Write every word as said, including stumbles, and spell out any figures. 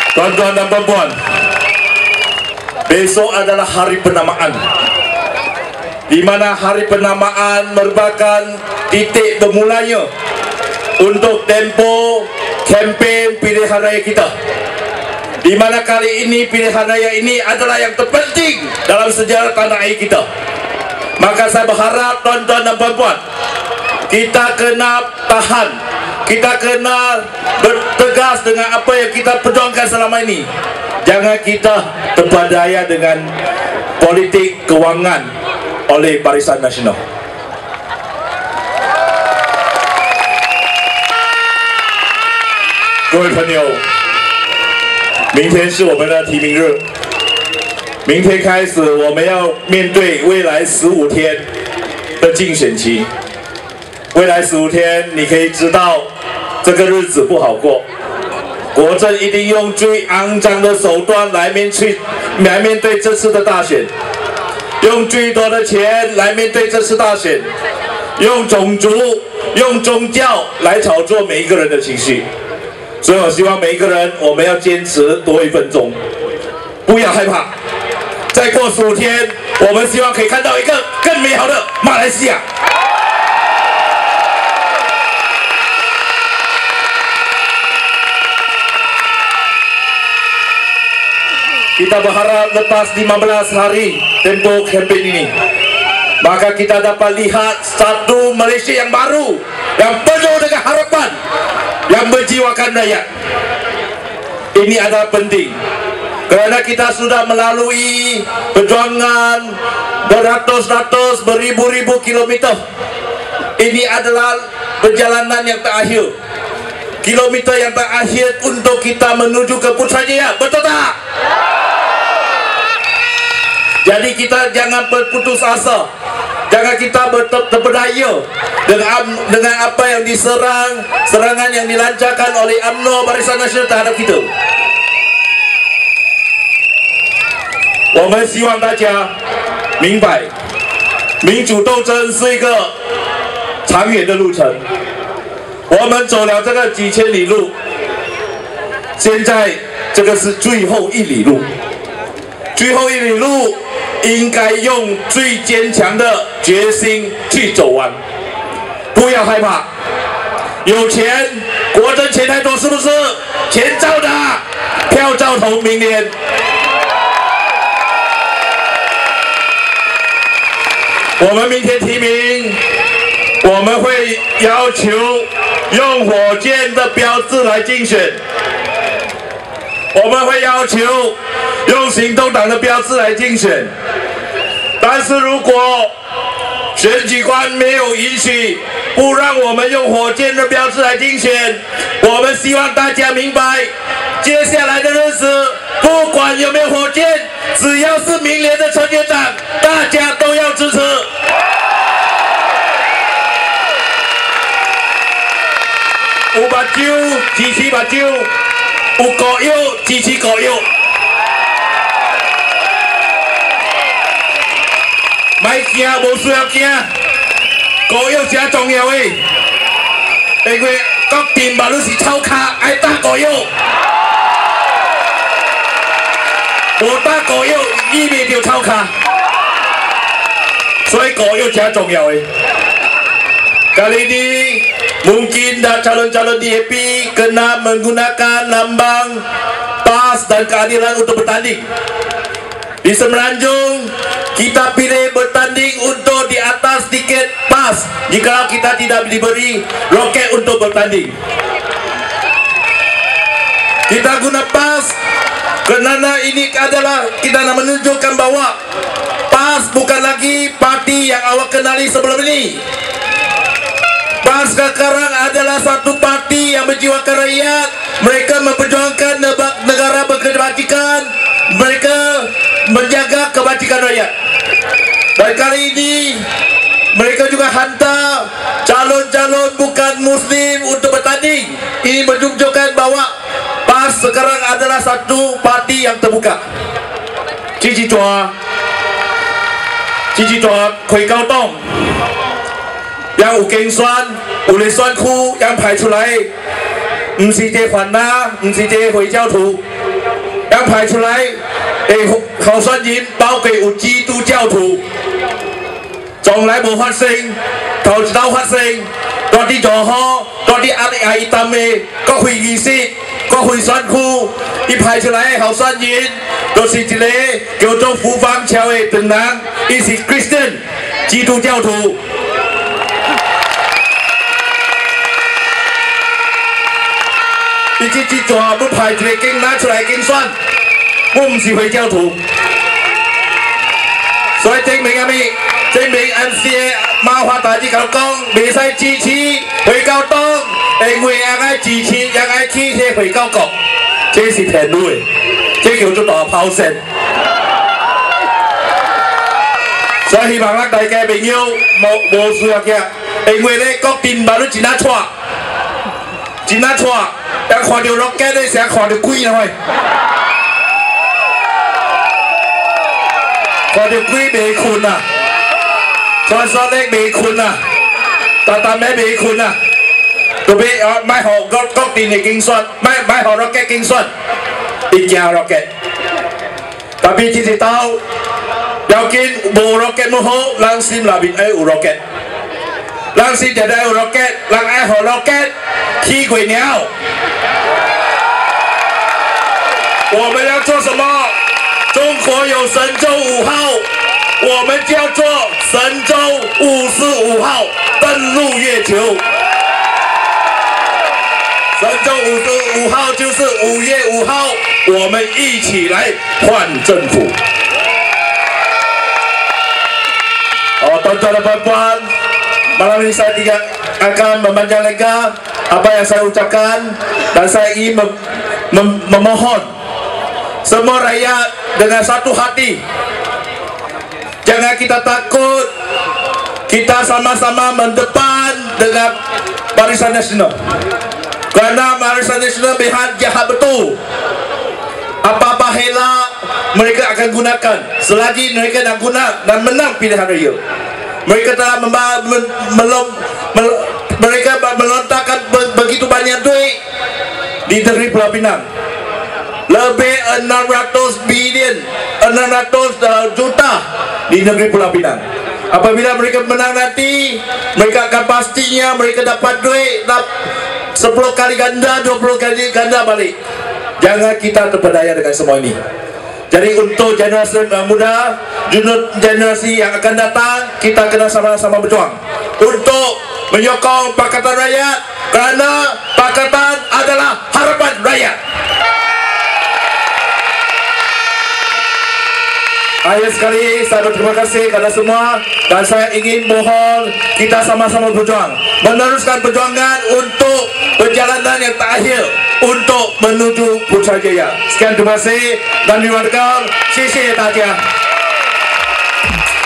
Tuan-tuan dan puan-puan, besok adalah hari penamaan, di mana hari penamaan merupakan titik bermulanya untuk tempoh kempen pilihan raya kita, di mana kali ini pilihan raya ini adalah yang terpenting dalam sejarah tanah air kita. Maka saya berharap tuan-tuan dan puan-puan, kita kena tahan, kita kena bertegas dengan apa yang kita perjuangkan selama ini. Jangan kita terpedaya dengan politik kewangan oleh Barisan Nasional. 各位朋友，明天是我们的提名日。明天开始，我们要面对未来十五天的竞选期。未来十五天，你可以知道这个日子不好过。国政一定用最肮脏的手段来面去来面对这次的大选，用最多的钱来面对这次大选，用种族、用宗教来炒作每一个人的情绪。 所以我希望每一个人，我们要坚持多一分钟，不要害怕。再过十五天，我们希望可以看到一个更美好的马来西亚。Kita berharap lepas lima belas hari tempoh kempen ini, maka kita dapat lihat satu Malaysia yang baru, yang penuh dengan harapan, yang menjiwakan rakyat. Ini adalah penting kerana kita sudah melalui perjuangan beratus-ratus, beribu-ribu kilometer. Ini adalah perjalanan yang terakhir, kilometer yang terakhir untuk kita menuju ke Putrajaya, betul tak? Jadi kita jangan berputus asa, jangan kita terpedaya dengan dengan apa yang diserang, serangan yang dilancarkan oleh U M N O Barisan Nasional terhadap kita. 我们希望大家明白，民主斗争是一个长远的路程。我们走了这个几千里路，现在这个是最后一里路，最后一里路。 应该用最坚强的决心去走完，不要害怕。有钱，国政钱太多，是不是？钱照打，票照投，明年。我们明天提名，我们会要求用火箭的标志来竞选，我们会要求用行动党的标志来竞选。 但是如果选举官没有允许，不让我们用火箭的标志来竞选，我们希望大家明白，接下来的日子，不管有没有火箭，只要是明年的成员党，大家都要支持。有目睭支持目睭，有果腰支持果腰。 卖惊，无需要惊，果药真重要的，因为国定马路是草卡，爱打果药，无打果药意味着草卡，所以果药真重要的。Kali ini mungkin dah calon-calon D A P kena menggunakan lambang PAS dan keadilan untuk bertanding. Di Semenanjung kita pilih bertanding untuk di atas tiket PAS jika kita tidak diberi loket untuk bertanding. Kita guna PAS kerana ini adalah kita nak menunjukkan bahawa PAS bukan lagi parti yang awak kenali sebelum ini. PAS sekarang adalah satu parti yang berjiwakan rakyat. Mereka memperjuangkan negara berkebajikan. Mereka menjaga kebajikan rakyat. Dan kali ini mereka juga hantar calon-calon bukan Muslim untuk bertanding. Ini menunjukkan bahawa PAS sekarang adalah satu parti yang terbuka. Cici Chua, Cici Chua, Kui Cao Dong, yang 有竞选，有的选区yang 排出来，不是这反呐，不是这回教徒。 要排出来，诶，候选人包括有基督教徒，從來無發生，頭一道發生，多啲做好，多啲壓力係伊擔嘅國會議事、國會選區，伊排出來候選人，就是一個叫做福邦橋嘅長人，伊是 Christian 基督教徒。伊這這全部排一個經拿出來競選，我唔是回教徒，所以證明阿咪，證明 M C A 馬華大隻講講，未使支持回教黨，因為也愛支持，也愛支持回教國，這是騙路嘅，這叫做大炮聲。所以希望咱大家朋友無無需要驚，因為咧國電馬都真啊錯，真啊錯。要看到落街咧，成日看到鬼啦喂！看到鬼未困啊，再說咧未困啊，但但咩未困啊？特別啊，買學國國電嘅競選，買買學落街競選，一件落街。特別只是到，要見無落街冇好，人心內面愛有落街，人心就係有落街，人愛學落街，起鬼鳥。我們要做什麼？中國有神舟五號，我們就要做神舟五十五號登陸月球。神舟五十五號就是五月五號，我們一起來換政府。Oh, tuan-tuan dan puan-puan, malam ini saya tidak akan memanjang lega apa yang saya ucapkan dan saya ingin mem mem memohon semua rakyat dengan satu hati, jangan kita takut, kita sama-sama mendepan dengan Barisan Nasional, kerana Barisan Nasional berhad jahat betul. Apa-apa hela mereka akan gunakan selagi mereka nak guna dan menang pilihan raya. Mereka telah memba mel mel mel mereka melontarkan begitu banyak duit di negeri Pulau Pinang. Lebih enam ratus bilion, enam ratus juta di negeri Pulau Pinang. Apabila mereka menang nanti, mereka akan pastinya mereka dapat duit sepuluh kali ganda, dua puluh kali ganda balik. Jangan kita terpedaya dengan semua ini. Jadi untuk generasi muda, generasi yang akan datang, kita kena sama-sama berjuang untuk menyokong Pakatan Rakyat, kerana Pakatan adalah harapan rakyat. Akhir sekali saya berterima kasih kepada semua dan saya ingin mohon kita sama-sama berjuang, meneruskan perjuangan untuk perjalanan yang terakhir untuk menuju Putrajaya. Sekian terima kasih dan diwakilkan. Terima kasih.